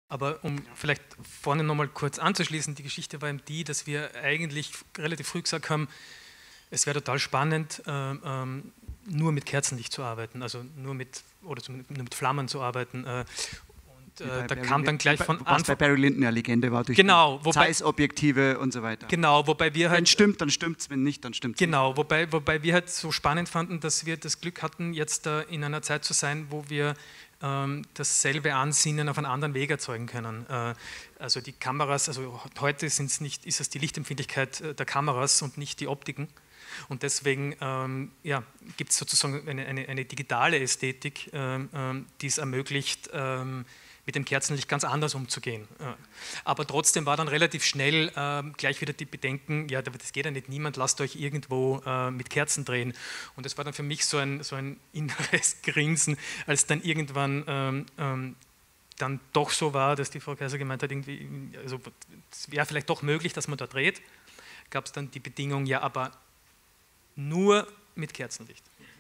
Aber um vielleicht vorne nochmal kurz anzuschließen, die Geschichte war eben die, dass wir eigentlich relativ früh gesagt haben, es wäre total spannend, nur mit Kerzenlicht zu arbeiten, also nur mit Flammen zu arbeiten. Da kam dann gleich von Anfang... Was bei Barry Lyndon ja Legende war, durch genau, Zeiss-Objektive und so weiter. Genau, wobei wir halt... Wenn es stimmt, dann stimmt es, wenn nicht, dann stimmt es nicht. Genau, wobei wir halt so spannend fanden, dass wir das Glück hatten, jetzt in einer Zeit zu sein, wo wir dasselbe Ansinnen auf einen anderen Weg erzeugen können. Also die Kameras, also heute ist es die Lichtempfindlichkeit der Kameras und nicht die Optiken. Und deswegen gibt es sozusagen eine digitale Ästhetik, die es ermöglicht, mit dem Kerzenlicht ganz anders umzugehen. Aber trotzdem war dann relativ schnell gleich wieder die Bedenken, ja, das geht ja nicht, niemand lasst euch irgendwo mit Kerzen drehen. Und das war dann für mich so ein inneres Grinsen, als dann irgendwann dann doch so war, dass die Frau Kaiser gemeint hat, irgendwie, also es wäre vielleicht doch möglich, dass man da dreht. Gab es dann die Bedingung, ja, aber nur mit Kerzenlicht.